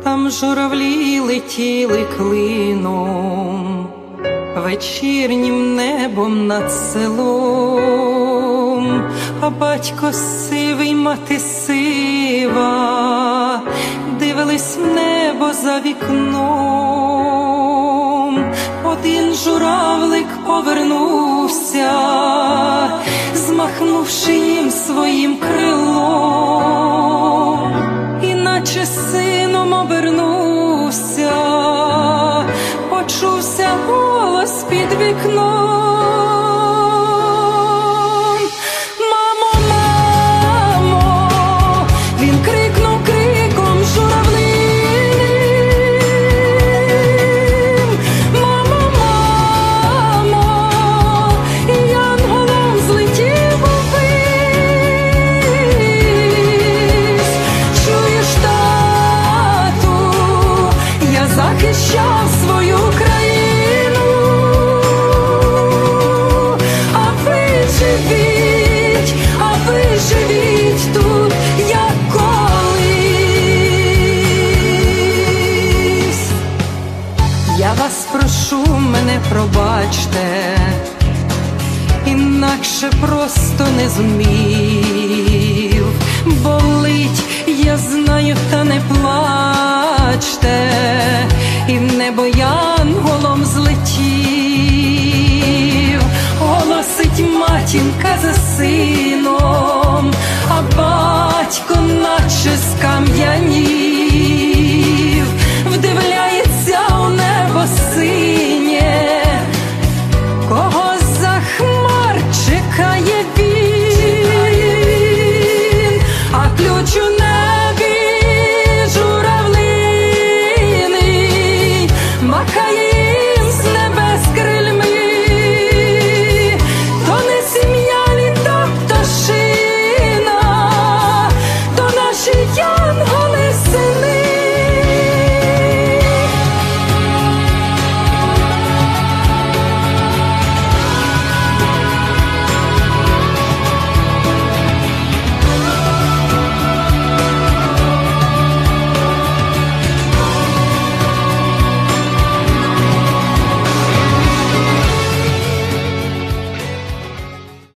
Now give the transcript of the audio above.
там журавлі летіли клином, вечірнім небом над селом, а батько сивий, мати сива, дивились в небо за вікном. Один журавлик повернувся, змахнувши їм своїм крилом, іначе сином обернувся, почувся голос під вікном. Мамо, мамо, він крикнув криком журавлиним. Мамо, мамо, і янголом злетів увись. Чуєш, тату, я захищав свою країну, а ви живіть тут, як колись. Я вас прошу, мене пробачте, інакше просто не зумів. Болить, я знаю, та не плачте, і в небо янголом злетів. Голосить матінка за сином, а батько наче скам'янів. Вдивляється у небо синє, кого за хмар чекає він, а ключ у небі журавлиний махає